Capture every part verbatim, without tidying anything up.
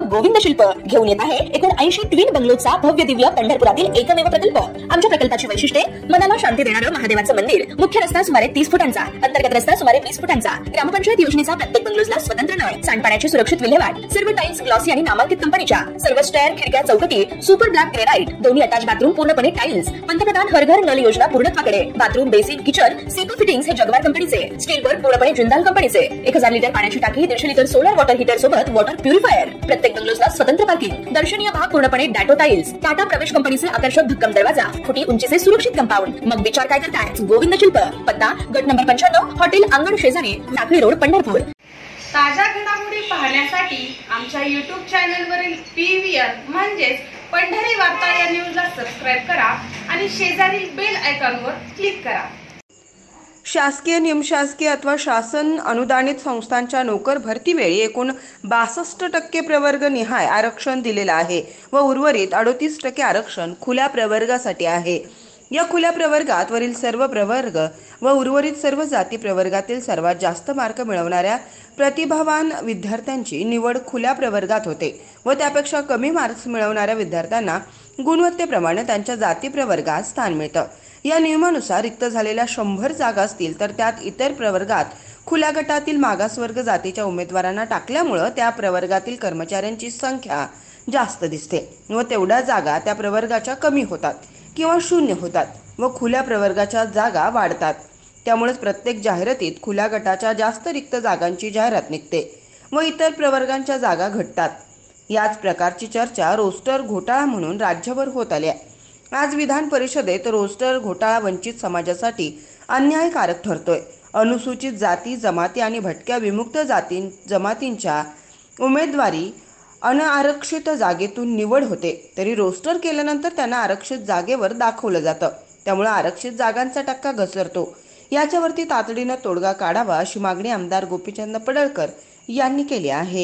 गोविंद शिल्प घेऊन येत आहे एकूण ऐंशी ट्विन बंगलोचा भव्य दिव्य पंढरपुरातील एकमेव प्रकल्प। आमच्या प्रकल्पाची वैशिष्ट्ये मनाला शांती देणारं महादेवाचं मंदिर, मुख्य रस्ता सुमारे तीस फुटांचा, अंतर्गत रस्ता सुमारे वीस फुटांचा, ग्रामपंचायत योजनेचा प्रत्येक बंगलोजला स्वतंत्र नळ, सांडपाण्याची सुरक्षित विल्हेवाट, सर्व टाइल्स ग्लॉसी आणि नामांकित कंपनीच्या, सर्व स्टेअर खिडक्या चौकटी सुपर ब्लॅक ग्रेनाइट, दोन्ही अटॅच बाथरूम पूर्णपणे टाइल्स, पंतप्रधान हर घर नल योजना पूर्णत्वाकडे, बाथरूम बेसिन किचन सीटू फिटिंग्स हे जगवार कंपनीचे, स्टीलवर पूर्णपणे जिंदाल कंपनीचे, एक हजार लिटर पाण्याची टाकी, दीडशे लिटर सोलर वॉटर हीटर सोबत वॉटर प्युरिफायर, प्रत्येक बंगलोजला स्वतंत्र पार्किंग, दर्शनीय भाग पूर्णपणे डॅटो टाइल्स, टाटा प्रवेश कंपनीचे आकर्षक भक्कम दरवाजा, फुटी उंचीचे सुरक्षित कंपाऊंड। मग विचार काय करताय? गोविंद शिल्प, पत्ता गट नंबर पंच्याण्णव, हॉटेल अंगण शेजारी, टाकळी रोड, पंढरपूर। ताज्या घडामोडी पाहण्यासाठी आमच्या यूट्यूब चॅनलवरील पीव्हीआर म्हणजेच पंढरी वार्ता या न्यूजला सबस्क्राइब करा आणि शेजारील बेल आयकॉनवर क्लिक करा। शासकीय, निमशासकीय अथवा शासन अनुदानित संस्थांच्या नोकर भरतीवेळी एकूण बासष्ट टक्के प्रवर्ग निहाय आरक्षण दिलेलं आहे व उर्वरित अडोतीस टक्के आरक्षण खुल्या प्रवर्गासाठी आहे। या खुल्या प्रवर्गात वरील सर्व प्रवर्ग व उर्वरित सर्व जाती प्रवर्गातील सर्वात जास्त मार्क मिळवणाऱ्या प्रतिभावान विद्यार्थ्यांची निवड खुल्या प्रवर्गात होते व त्यापेक्षा कमी मार्क्स मिळवणाऱ्या विद्यार्थ्यांना गुणवत्तेप्रमाणे त्यांच्या जाती प्रवर्गात स्थान मिळतं। या नियमानुसार रिक्त झालेल्या शंभर जागा असतील तर त्यात इतर प्रवर्गात खुल्या गटातील मागासवर्ग जातीच्या उमेदवारांना टाकल्यामुळे त्या प्रवर्गातील कर्मचाऱ्यांची संख्या जास्त दिसते व तेवढ्या जागा त्या प्रवर्गाच्या कमी होतात किंवा शून्य होतात व खुल्या प्रवर्गाच्या जागा वाढतात। त्यामुळे प्रत्येक जाहिरातीत खुल्या गटाच्या जास्त रिक्त जागांची जाहिरात निघते व इतर प्रवर्गांच्या जागा घटतात। याच प्रकारची चर्चा रोस्टर घोटाळा म्हणून राज्यभर होत आली आहे। आज विधान परिषदेत रोस्टर घोटाळा वंचित समाजासाठी अन्यायकारक ठरतोय। अनुसूचित जाती, जमाती आणि भटक्या विमुक्त जाती जमातींच्या उमेदवारी अनआरक्षित जागेतून निवड होते, तरी रोस्टर केल्यानंतर त्यांना आरक्षित जागेवर दाखवलं जातं, त्यामुळे आरक्षित जागांचा टक्का घसरतो। याच्यावरती तातडीनं तोडगा काढावा अशी मागणी आमदार गोपीचंद पडळकर यांनी केली आहे।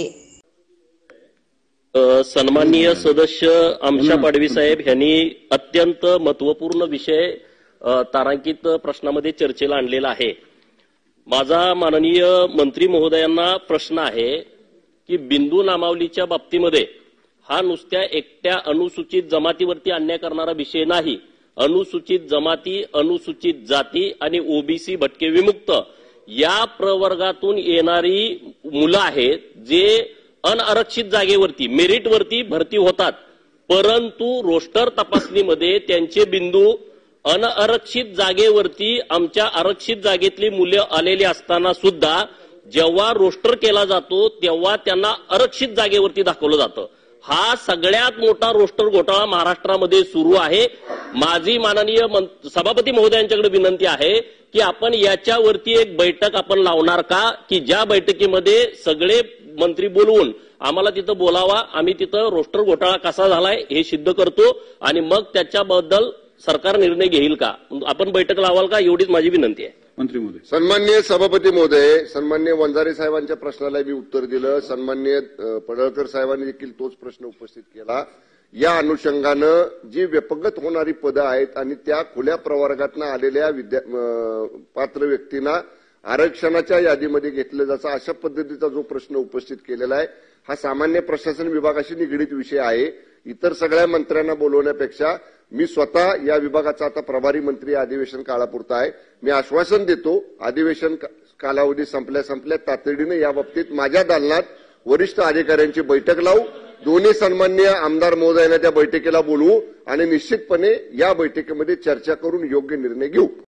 सन्माननीय सदस्य आमशा पाडवी साहेब यांनी अत्यंत महत्वपूर्ण विषय तारांकित प्रश्नामध्ये चर्चेला आणलेला आहे। माझा माननीय मंत्री महोदयांना प्रश्न आहे की बिंदू नामावलीच्या बाबतीमध्ये हा नुसत्या एकट्या अनुसूचित जमातीवरती अन्याय करणारा विषय नाही। अनुसूचित जमाती, अनुसूचित जाती आणि ओबीसी भटके विमुक्त या प्रवर्गातून येणारी मुलं आहेत जे अनआरक्षित जागेवरती मेरिटवरती भरती होतात, परंतु रोस्टर तपासणीमध्ये त्यांचे बिंदू अनआरक्षित जागेवरती आमच्या आरक्षित जागेतली मुले आलेली असताना सुद्धा जेव्हा रोस्टर केला जातो तेव्हा त्यांना आरक्षित जागेवरती दाखवलं जातं। हा सगळ्यात मोठा रोस्टर घोटाळा महाराष्ट्रामध्ये सुरू आहे। माझी माननीय सभापती महोदयांच्याकडे विनंती आहे की आपण याच्यावरती एक बैठक आपण लावणार का, की ज्या बैठकीमध्ये सगळे मंत्री बोलवून आम्हाला तिथं बोलावा, आम्ही तिथं रोस्टर घोटाळा कसा झालाय हे सिद्ध करतो आणि मग त्याच्याबद्दल सरकार निर्णय घेईल का, आपण बैठक लावाल का, एवढीच माझी विनंती आहे। मंत्री महोदय। सन्माननीय सभापती महोदय, सन्माननीय वंजारे साहेबांच्या प्रश्नाला मी उत्तर दिलं। सन्माननीय पडळकर साहेबांनी देखील तोच प्रश्न उपस्थित केला। या अनुषंगानं जी व्यपगत होणारी पदं आहेत आणि त्या खुल्या प्रवर्गातून आलेल्या विद्या पात्र व्यक्तींना आरक्षणाच्या यादीमध्ये घेतलं जातं अशा पद्धतीचा जो प्रश्न उपस्थित केलेला आहे हा सामान्य प्रशासन विभागाशी निगडीत विषय आहे। इतर सगळ्या मंत्र्यांना बोलवण्यापेक्षा मी स्वतः या विभागाचा आता प्रभारी मंत्री अधिवेशन काळापुरता आहे। मी आश्वासन देतो अधिवेशन कालावधी संपल्या संपल्या तातडीने या बाबतीत माझ्या दालनात वरिष्ठ अधिकाऱ्यांची बैठक लावू, दोन्ही सन्माननीय आमदार महोदयांना त्या बैठकीला बोलवू आणि निश्चितपणे या बैठकीमध्ये चर्चा करून योग्य निर्णय घेऊ।